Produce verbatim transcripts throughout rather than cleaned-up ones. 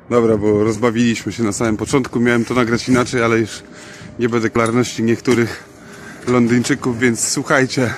Dobra, bo rozbawiliśmy się na samym początku. Miałem to nagrać inaczej, ale już nie będę klarności niektórych Londyńczyków, więc słuchajcie.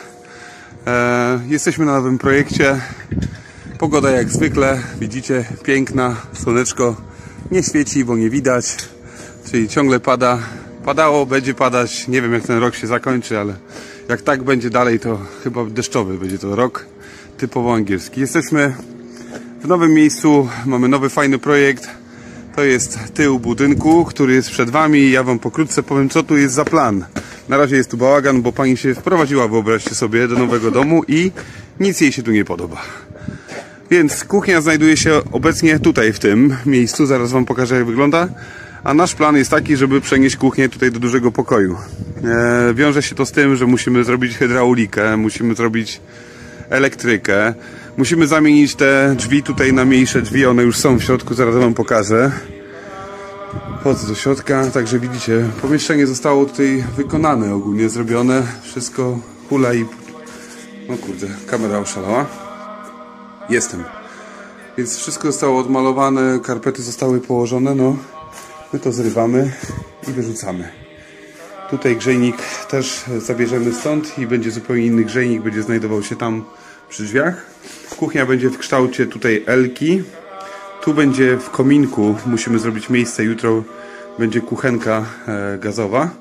E, jesteśmy na nowym projekcie. Pogoda jak zwykle, widzicie, piękna, słoneczko nie świeci, bo nie widać, czyli ciągle pada. Padało, będzie padać, nie wiem jak ten rok się zakończy, ale jak tak będzie dalej, to chyba deszczowy będzie to rok, typowo angielski. Jesteśmy w nowym miejscu, mamy nowy fajny projekt. To jest tył budynku, który jest przed wami. Ja wam pokrótce powiem, co tu jest za plan. Na razie jest tu bałagan, bo pani się wprowadziła, wyobraźcie sobie, do nowego domu i nic jej się tu nie podoba. Więc kuchnia znajduje się obecnie tutaj, w tym miejscu. Zaraz wam pokażę, jak wygląda. A nasz plan jest taki, żeby przenieść kuchnię tutaj do dużego pokoju. E, wiąże się to z tym, że musimy zrobić hydraulikę, musimy zrobić elektrykę. Musimy zamienić te drzwi tutaj na mniejsze drzwi, one już są w środku, zaraz wam pokażę. Wchodzę do środka, także widzicie, pomieszczenie zostało tutaj wykonane, ogólnie zrobione, wszystko hula i... No kurde, kamera oszalała. Jestem. Więc wszystko zostało odmalowane, karpety zostały położone, no. My to zrywamy i wyrzucamy. Tutaj grzejnik też zabierzemy stąd i będzie zupełnie inny grzejnik, będzie znajdował się tam przy drzwiach. Kuchnia będzie w kształcie tutaj elki. Tu będzie w kominku, musimy zrobić miejsce, jutro będzie kuchenka e, gazowa.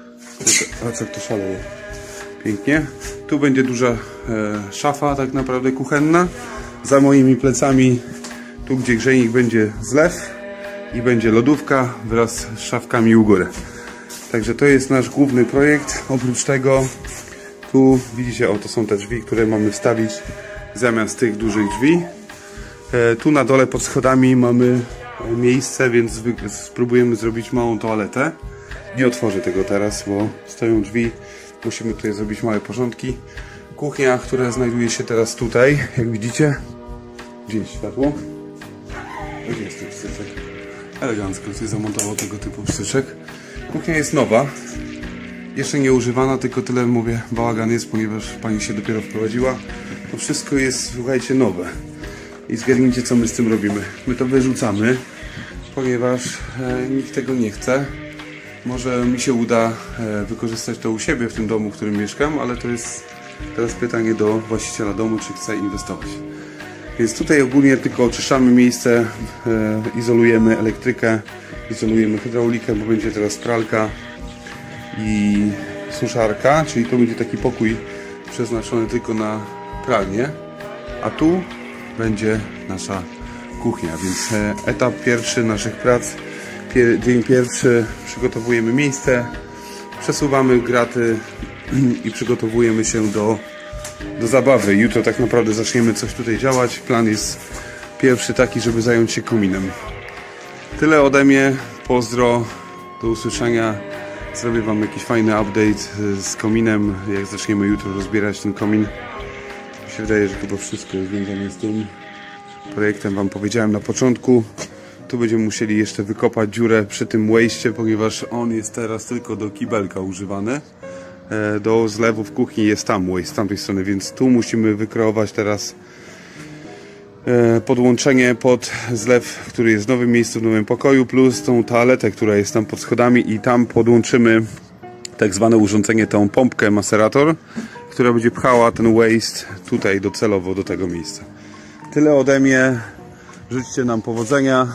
A co to szaleje? Pięknie. Tu będzie duża e, szafa tak naprawdę kuchenna. Za moimi plecami, tu gdzie grzejnik, będzie zlew i będzie lodówka wraz z szafkami u góry. Także to jest nasz główny projekt. Oprócz tego tu widzicie, o, to są te drzwi, które mamy wstawić zamiast tych dużych drzwi. E, tu na dole pod schodami mamy miejsce, więc spróbujemy zrobić małą toaletę. Nie otworzę tego teraz, bo stoją drzwi. Musimy tutaj zrobić małe porządki. Kuchnia, która znajduje się teraz tutaj, jak widzicie. Gdzie jest światło? Gdzie jest ten pstryczek? Elegancko tutaj zamontował tego typu pstryczek. Kuchnia jest nowa. Jeszcze nie używana, tylko tyle mówię, bałagan jest, ponieważ pani się dopiero wprowadziła. To wszystko jest, słuchajcie, nowe. I zgadnijcie, co my z tym robimy. My to wyrzucamy, ponieważ e, nikt tego nie chce. Może mi się uda e, wykorzystać to u siebie w tym domu, w którym mieszkam, ale to jest teraz pytanie do właściciela domu, czy chce inwestować. Więc tutaj ogólnie tylko oczyszczamy miejsce, e, izolujemy elektrykę, izolujemy hydraulikę, bo będzie teraz pralka i suszarka, czyli to będzie taki pokój przeznaczony tylko na pralnię, a tu będzie nasza kuchnia, więc etap pierwszy naszych prac, pier, dzień pierwszy, przygotowujemy miejsce, przesuwamy graty i przygotowujemy się do, do zabawy. Jutro tak naprawdę zaczniemy coś tutaj działać. Plan jest pierwszy taki, żeby zająć się kominem. Tyle ode mnie, pozdro, do usłyszenia. Zrobię wam jakiś fajny update z kominem, jak zaczniemy jutro rozbierać ten komin. Mi się wydaje, że chyba wszystko jest związane z tym projektem, wam powiedziałem na początku. Tu będziemy musieli jeszcze wykopać dziurę przy tym waste'cie, ponieważ on jest teraz tylko do kibelka używany. Do zlewu w kuchni jest tam waste, z tamtej strony, więc tu musimy wykreować teraz podłączenie pod zlew, który jest w nowym miejscu, w nowym pokoju, plus tą toaletę, która jest tam pod schodami, i tam podłączymy tak zwane urządzenie, tą pompkę macerator, która będzie pchała ten waste tutaj docelowo do tego miejsca. Tyle ode mnie, życzcie nam powodzenia,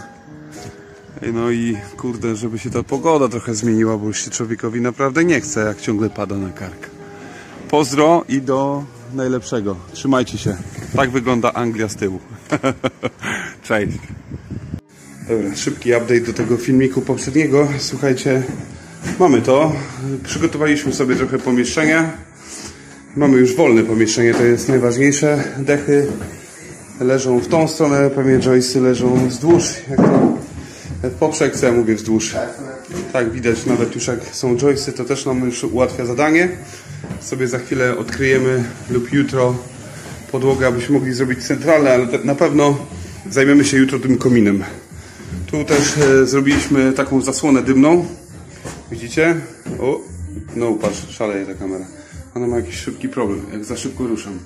no i kurde, żeby się ta pogoda trochę zmieniła, bo już się człowiekowi naprawdę nie chce, jak ciągle pada na kark. Pozdro i do najlepszego. Trzymajcie się. Tak wygląda Anglia z tyłu. Cześć. Dobra, szybki update do tego filmiku poprzedniego. Słuchajcie, mamy to. Przygotowaliśmy sobie trochę pomieszczenia. Mamy już wolne pomieszczenie, to jest najważniejsze. Dechy leżą w tą stronę, pewnie joysy leżą wzdłuż. Jak to w poprzek, co ja mówię, wzdłuż. Tak, widać, nawet już jak są joysy, to też nam już ułatwia zadanie. Sobie za chwilę odkryjemy lub jutro podłogę, abyśmy mogli zrobić centralne, ale na pewno zajmiemy się jutro tym kominem. Tu też e, zrobiliśmy taką zasłonę dymną. Widzicie? O, no patrz, szaleje ta kamera. Ona ma jakiś szybki problem, jak za szybko ruszam.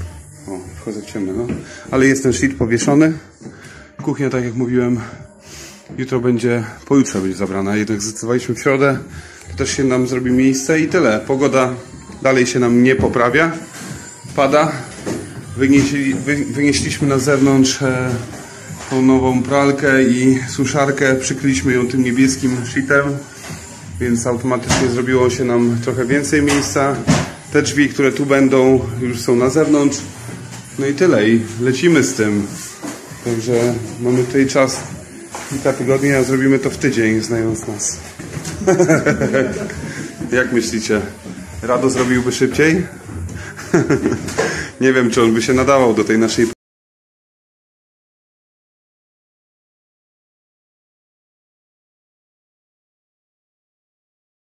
O, wchodzę w ciemno, no. Ale jest ten sheet powieszony. Kuchnia, tak jak mówiłem, Jutro będzie, pojutrze będzie zabrana, jednak zdecydowaliśmy w środę, to też się nam zrobi miejsce i tyle. Pogoda dalej się nam nie poprawia, pada. Wynieśli, wy, wynieśliśmy na zewnątrz e, tą nową pralkę i suszarkę, przykryliśmy ją tym niebieskim sheetem, więc automatycznie zrobiło się nam trochę więcej miejsca. Te drzwi, które tu będą, już są na zewnątrz. No i tyle, i lecimy z tym. Także mamy tutaj czas kilka tygodni, a zrobimy to w tydzień, znając nas. Jak myślicie? Rado zrobiłby szybciej? Nie wiem, czy on by się nadawał do tej naszej